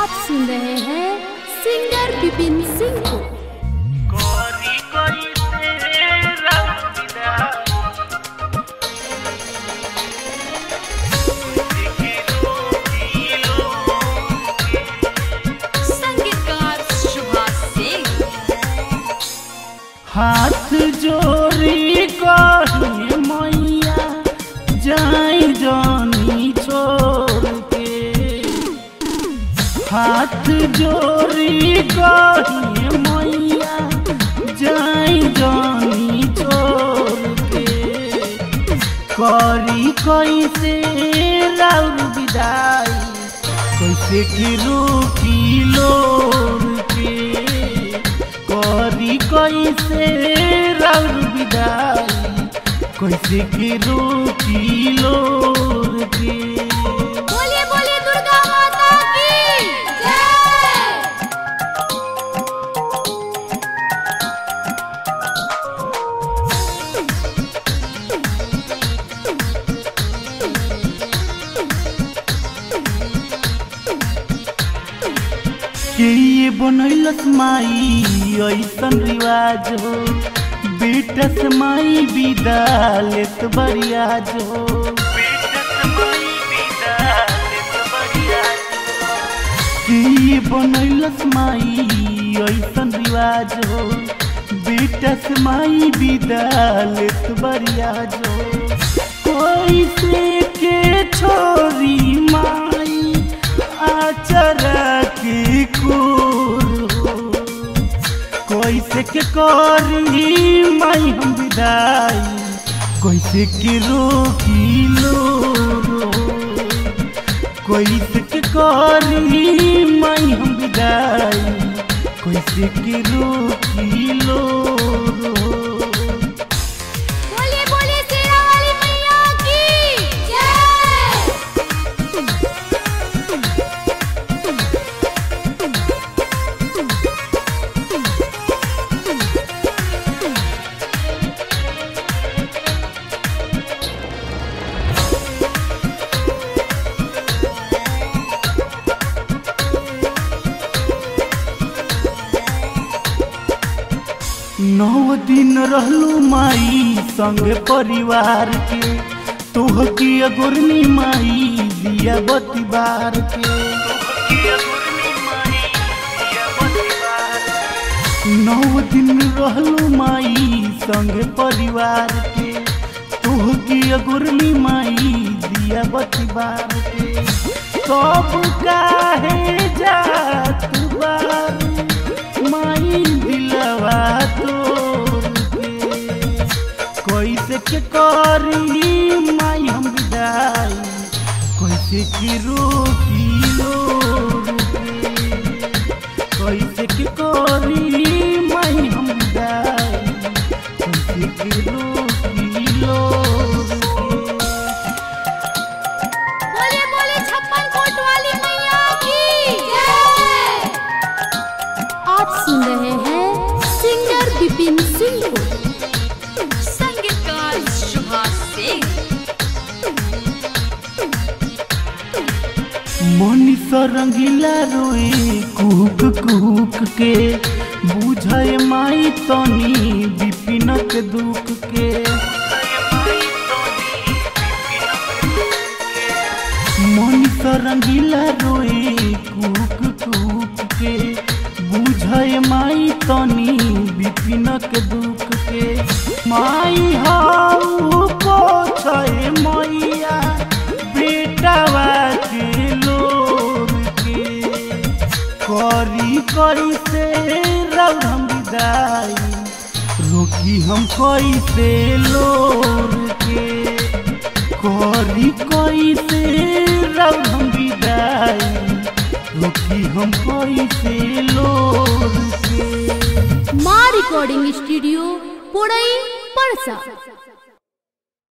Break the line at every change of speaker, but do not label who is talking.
आप सुन रहे हैं सिंगर विपिन सिंह को।
हाथ जोड़ी कही मैया जाई जानी छोड़ के, हाथ जोड़ी कही मैया जाई जानी छोड़ के, करी कैसे राउर विदाई कैसे की रूठी लोर के, करी कैसे राउर विदाई कैसे की रूठी लोर के।
बोलिए बोलिए दुर्गा माता की जय।
के ये बनैलस माई ऐसन रिवाज हो, बेटा से माई विदा लेत बरियाज हो, के ये बनैलस माई ऐसन रिवाज हो, बेटा से माई विदा लेत बरियाज हो, कोई से के छोरी माई आचरा की कोर हो, कैसे के करी माई हम विदाई कैसे के रोकी लोर, कैसे के करी माई हम विदाई कैसे के रोकी लोर।
बोलिए बोलिए शेरा वाली मैया की जय।
नौ दिन रहलू माई संग परिवार के, तोह की अगुरनी माई दिया बती बार के, नौ दिन रहलू माई संग परिवार के, तोह की अगुरनी माई दिया बती बार के, सब काहे जात बार माई दिलवा तोड़ के, कैसे के करी माई हम विदाई कैसे की रोकी लोर के, कैसे के करी माई हम विदाई कैसे की रोकी लोर के।
बोलिए बोलिए 56 कोट वाली मैया की जय। आप सुन रहे हैं सिंगर विपिन सिंह को। संगीतकार शुभा सिंह।
मनीषा रंगीला रोए कुहक कुहक के, बुझे माई तनी विपिन के दुख के, मनीषा रंगीला रोए कुहक कुहक के, बुझे माई तनी विपिन के दुख के, माई हाउ पोछे मैया बेटावा के लोर के, करी कैसे राउर हम विदाई रोकी हम कैसे लोर के, करी कैसे राउर हम विदाई रोकी हम कैसे लोर के।
माँ रिकॉर्डिंग स्टूडियो पुड़ई परसा।